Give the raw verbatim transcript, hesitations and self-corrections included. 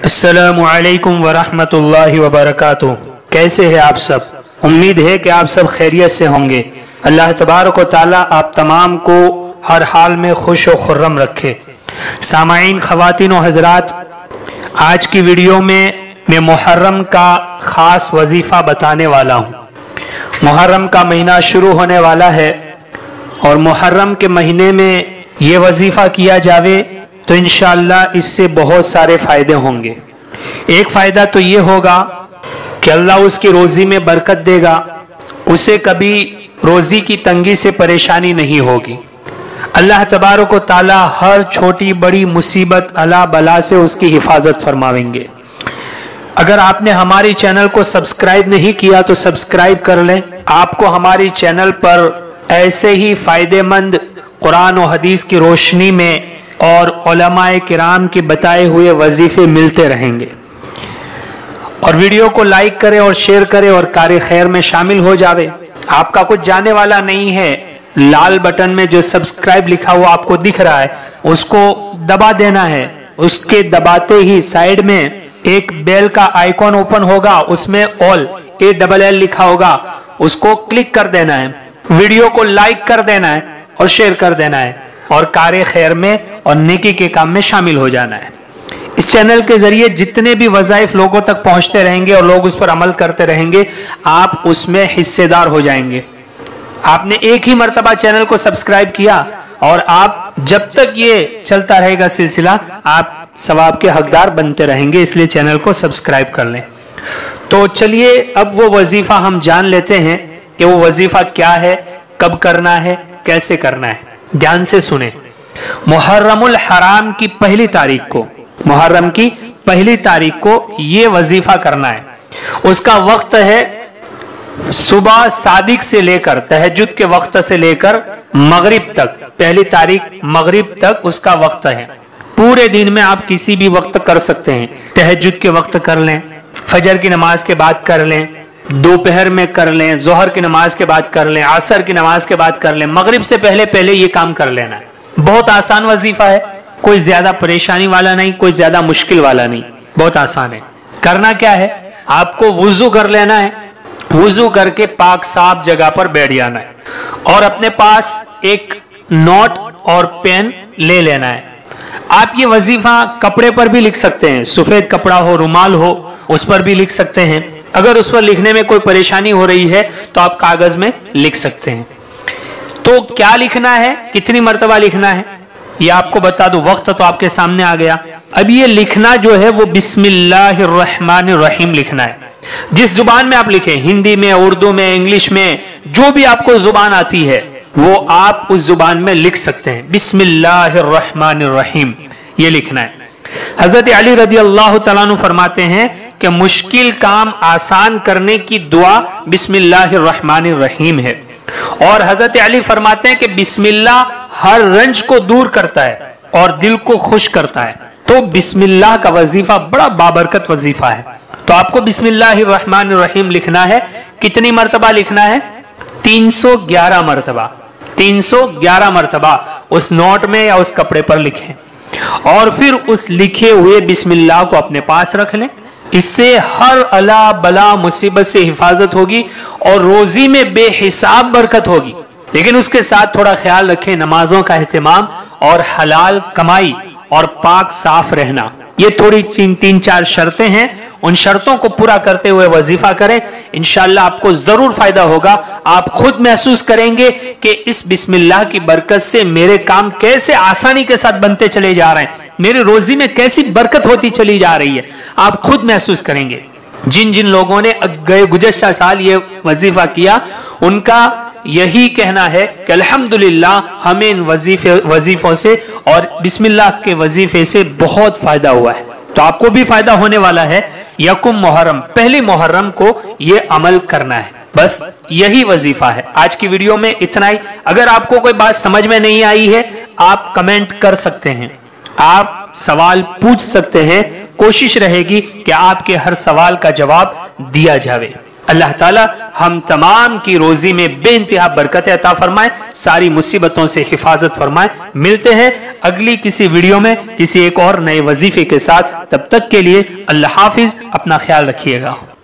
अस्सलामु अलैकुम वरहमतुल्लाहि वबरकातुह। कैसे हैं आप सब? उम्मीद है कि आप सब खैरियत से होंगे। अल्लाह तबारक व तआला आप तमाम को हर हाल में खुश व खुर्रम रखे। सामाईन, ख़वातीन व हज़रात, आज की वीडियो में मैं मुहर्रम का ख़ास वजीफ़ा बताने वाला हूँ। मुहर्रम का महीना शुरू होने वाला है और मुहर्रम के महीने में ये वजीफ़ा किया जावे तो इंशाअल्लाह इससे बहुत सारे फ़ायदे होंगे। एक फ़ायदा तो ये होगा कि अल्लाह उसकी रोज़ी में बरकत देगा, उसे कभी रोज़ी की तंगी से परेशानी नहीं होगी। अल्लाह तबारक व तआला हर छोटी बड़ी मुसीबत अला बला से उसकी हिफाजत फरमावेंगे। अगर आपने हमारी चैनल को सब्सक्राइब नहीं किया तो सब्सक्राइब कर लें। आपको हमारी चैनल पर ऐसे ही फ़ायदेमंद कुरान और हदीस की रोशनी में और उलमाए किराम के बताए हुए वजीफे मिलते रहेंगे। और वीडियो को लाइक करें और शेयर करें और कार्य खैर में शामिल हो जावे। आपका कुछ जाने वाला नहीं है। लाल बटन में जो सब्सक्राइब लिखा हुआ आपको दिख रहा है उसको दबा देना है। उसके दबाते ही साइड में एक बेल का आइकॉन ओपन होगा, उसमें ऑल ए डबल एल लिखा होगा, उसको क्लिक कर देना है। वीडियो को लाइक कर देना है और शेयर कर देना है और कार्य खैर में और नेकी के काम में शामिल हो जाना है। इस चैनल के जरिए जितने भी वज़ाइफ लोगों तक पहुंचते रहेंगे और लोग उस पर अमल करते रहेंगे, आप उसमें हिस्सेदार हो जाएंगे। आपने एक ही मर्तबा चैनल को सब्सक्राइब किया और आप जब तक ये चलता रहेगा सिलसिला, आप सवाब के हकदार बनते रहेंगे। इसलिए चैनल को सब्सक्राइब कर लें। तो चलिए अब वो वजीफा हम जान लेते हैं कि वो वजीफा क्या है, कब करना है, कैसे करना है। ध्यान से सुने। मुहर्रमुल हराम की पहली तारीख को मुहर्रम की पहली तारीख को ये वजीफा करना है। उसका वक्त है सुबह सादिक से लेकर तहज्जुद के वक्त से लेकर मगरिब तक। पहली तारीख मगरिब तक उसका वक्त है। पूरे दिन में आप किसी भी वक्त कर सकते हैं। तहज्जुद के वक्त कर लें, फजर की नमाज के बाद कर लें, दोपहर में कर लें, जोहर की नमाज के बाद कर लें, असर की नमाज के बाद कर लें, मगरिब से पहले पहले ये काम कर लेना है। बहुत आसान वजीफा है, कोई ज्यादा परेशानी वाला नहीं, कोई ज्यादा मुश्किल वाला नहीं, बहुत आसान है। करना क्या है, आपको वुजू कर लेना है। वुजू करके पाक साफ जगह पर बैठ जाना है और अपने पास एक नोट और पेन ले लेना है। आप ये वजीफा कपड़े पर भी लिख सकते हैं, सफेद कपड़ा हो, रुमाल हो, उस पर भी लिख सकते हैं। अगर उस पर लिखने में कोई परेशानी हो रही है तो आप कागज में लिख सकते हैं। तो क्या लिखना है, कितनी मर्तबा लिखना है, ये आपको बता दूं। वक्त तो आपके सामने आ गया। अब ये लिखना जो है वो बिस्मिल्लाहिर्रहमानिर्रहीम लिखना है। जिस जुबान में आप लिखें, हिंदी में, उर्दू में, इंग्लिश में, जो भी आपको जुबान आती है वो आप उस जुबान में लिख सकते हैं। बिस्मिल्लाहिर्रहमानिर्रहीम ये लिखना है। हजरत अली रदी अल्लाह तआला अन्हु फरमाते हैं कि मुश्किल काम आसान करने की दुआ बिस्मिल्लाहिर्रहमानिर्रहीम है। और हजरत अली फरमाते हैं कि बिस्मिल्लाह हर रंज को दूर करता है और दिल को खुश करता है। तो बिस्मिल्लाह का वजीफा बड़ा बाबरकत वजीफा है। तो आपको बिस्मिल्लाहिर्रहमानिर्रहीम लिखना है। कितनी मर्तबा लिखना है? तीन सौ ग्यारह मर्तबा। तीन सौ ग्यारह मर्तबा उस नोट में या उस कपड़े पर लिखें और फिर उस लिखे हुए बिस्मिल्लाह को अपने पास रख लें। इससे हर अला बला मुसीबत से हिफाजत होगी और रोजी में बेहिसाब बरकत होगी। लेकिन उसके साथ थोड़ा ख्याल रखें, नमाजों का एहतिमाम और हलाल कमाई और पाक साफ रहना, ये थोड़ी तीन तीन चार शर्तें हैं। उन शर्तों को पूरा करते हुए वजीफा करें, इंशाअल्लाह आपको जरूर फायदा होगा। आप खुद महसूस करेंगे कि इस बिस्मिल्लाह की बरकत से मेरे काम कैसे आसानी के साथ बनते चले जा रहे हैं, मेरे रोजी में कैसी बरकत होती चली जा रही है, आप खुद महसूस करेंगे। जिन जिन लोगों ने गए गुज़श्ता साल ये वजीफा किया, उनका यही कहना है कि अल्हम्दुलिल्लाह हमें इन वजीफे वजीफों से और बिस्मिल्लाह के वजीफे से बहुत फायदा हुआ है। तो आपको भी फायदा होने वाला है। यकुम मुहर्रम, पहली मुहर्रम को ये अमल करना है। बस यही वजीफा है। आज की वीडियो में इतना ही। अगर आपको कोई बात समझ में नहीं आई है, आप कमेंट कर सकते हैं, आप सवाल पूछ सकते हैं। कोशिश रहेगी कि आपके हर सवाल का जवाब दिया जावे। अल्लाह ताला हम तमाम की रोजी में बेइंतहा बरकत अता फरमाए, सारी मुसीबतों से हिफाजत फरमाए। मिलते हैं अगली किसी वीडियो में किसी एक और नए वजीफे के साथ। तब तक के लिए अल्लाह हाफिज, अपना ख्याल रखिएगा।